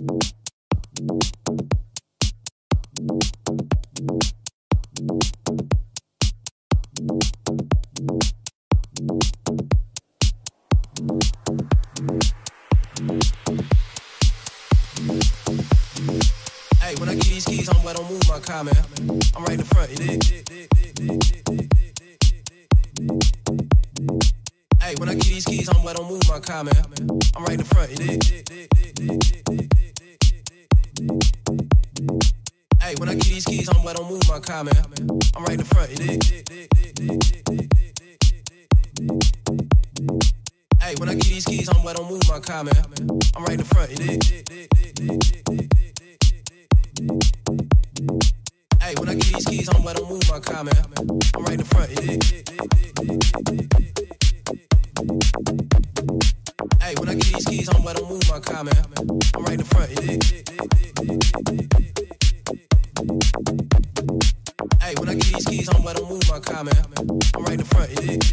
Hey, when I get these keys, homeboy, don't move my car, man. I'm right in the front, you dig? Hey, when I get these keys, homeboy, don't move my car, man. I'm right in the front, you dig? Hey, when I get these keys, homeboy, don't move my car, man. I'm right in the front, you dig? Hey, when I get these keys, homeboy, don't move my car, man. I'm right in the front, you dig? Hey, when I get these keys, homeboy, don't move my car, man. I'm right in the front, you dig? Hey, when I get these keys, homeboy, don't move my car, man. I'm right in the front, you dig? Hey, when I get these keys, homeboy, don't move my car, man. I'm right in the front, you dig?